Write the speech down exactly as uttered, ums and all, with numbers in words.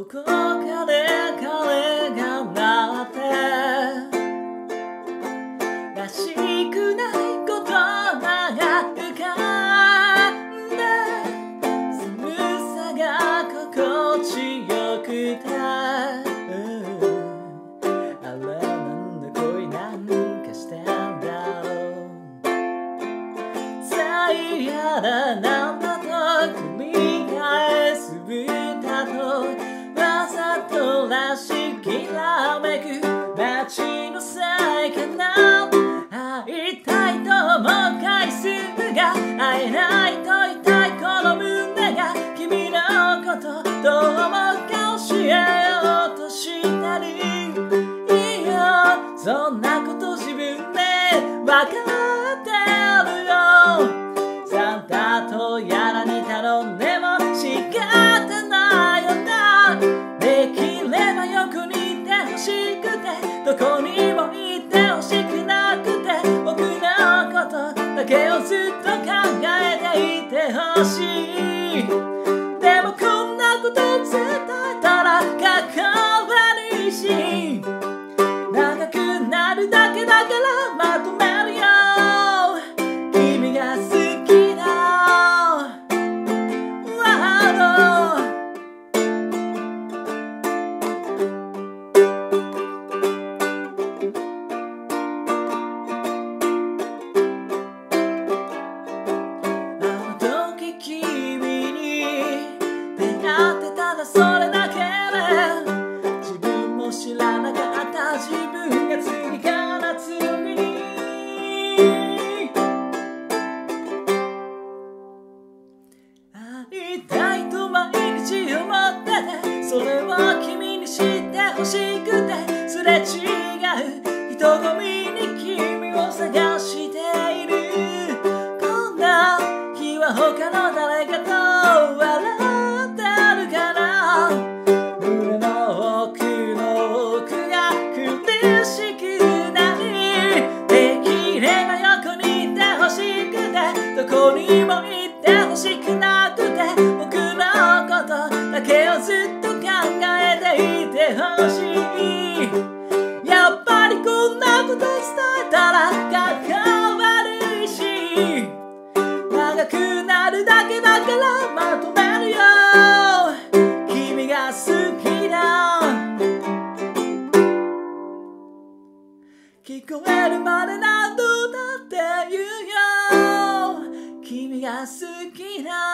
こかで彼が鳴ってらしくない言葉が浮かんで寒さが心地よくて、あれなんだ恋なんかしてんだろう、さ嫌だなんだと繰り返す歌とわざとらしきらめく街のせいかな。会いたいと思う回数が会えないと言いたいこの胸が君のことどう思うか教えようとしたり、いいよそんなこと自分でわかってるよ。サンタとやらに頼んでも仕方ないよな。できれば横にいてほしくてどこにもいてほしくなくて、僕のことだけをずっと考えていてほしい。でもこんなこと伝えたらかっこ悪いし、長くなるだけだからまとめるよ。君が好きだ、wow、それだけで自分も知らなかった自分が次から次に会いたいと毎日思ってて、それを君に知ってほしくてすれ違う人混みに君を探している。こんな日は他の誰かと笑うどこにも行ってほしくなくて、僕のことだけをずっと考えていてほしい。やっぱりこんなこと伝えたらかっこ悪いし、長くなるだけだからまとめるよ。君が好きだ、聞こえるまで何度だって言うよ。君が好きだ。